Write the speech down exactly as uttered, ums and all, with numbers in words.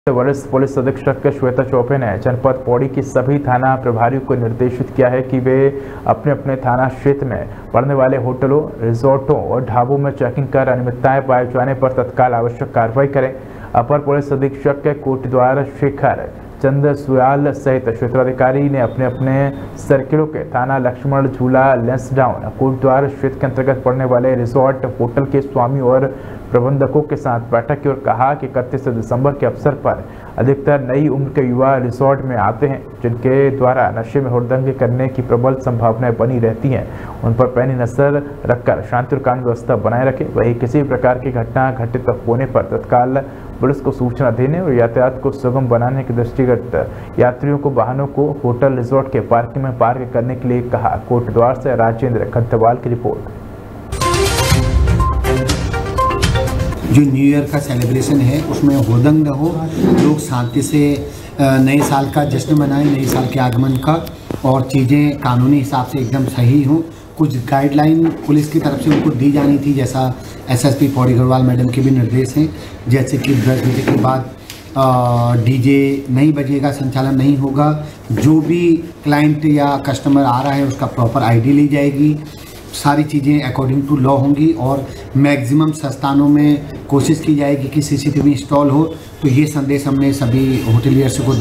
वरिष्ठ पुलिस अधीक्षक श्वेता चौबे ने जनपद पौड़ी की सभी थाना प्रभारियों को निर्देशित किया है कि वे अपने अपने थाना क्षेत्र में पड़ने वाले होटलों, रिजॉर्टों और ढाबों में चेकिंग कर अनियमितताएं पाए जाने पर तत्काल आवश्यक कार्रवाई करें। अपर पुलिस अधीक्षक के कोटद्वार शेखर चंद्र सुयाल सहित क्षेत्राधिकारी ने अपने अपने सर्किलों के थाना लक्ष्मण झूला, लेंसडाउन, कोटद्वार क्षेत्र के अंतर्गत पड़ने वाले रिजॉर्ट, होटल के स्वामी और प्रबंधकों के साथ बैठक की और कहा कि इकतीस दिसंबर के अवसर पर अधिकतर नई उम्र के युवा रिजॉर्ट में आते हैं, जिनके द्वारा नशे में हुड़दंगे करने की प्रबल संभावनाएं बनी रहती हैं। उन पर पैनी नजर रखकर शांति और कानून व्यवस्था बनाए रखें। वहीं किसी प्रकार की घटना घटित होने पर तत्काल पुलिस को सूचना देने और यातायात को सुगम बनाने के दृष्टिगत यात्रियों को वाहनों को होटल, रिजॉर्ट के पार्किंग में पार्क करने के लिए कहा। कोटद्वार से राजेंद्र खंतेवाल की रिपोर्ट। जो न्यू ईयर का सेलिब्रेशन है उसमें हुड़दंग न हो, लोग शांति से नए साल का जश्न मनाएं, नए साल के आगमन का, और चीज़ें कानूनी हिसाब से एकदम सही हों। कुछ गाइडलाइन पुलिस की तरफ से उनको दी जानी थी, जैसा एसएसपी पौड़ी गढ़वाल मैडम के भी निर्देश हैं, जैसे कि दस बजे के बाद डीजे नहीं बजेगा, संचालन नहीं होगा। जो भी क्लाइंट या कस्टमर आ रहा है उसका प्रॉपर आईडी ली जाएगी, सारी चीज़ें अकॉर्डिंग टू लॉ होंगी और मैक्सिमम संस्थानों में कोशिश की जाएगी कि सीसीटीवी इंस्टॉल हो। तो ये संदेश हमने सभी होटलियर्स को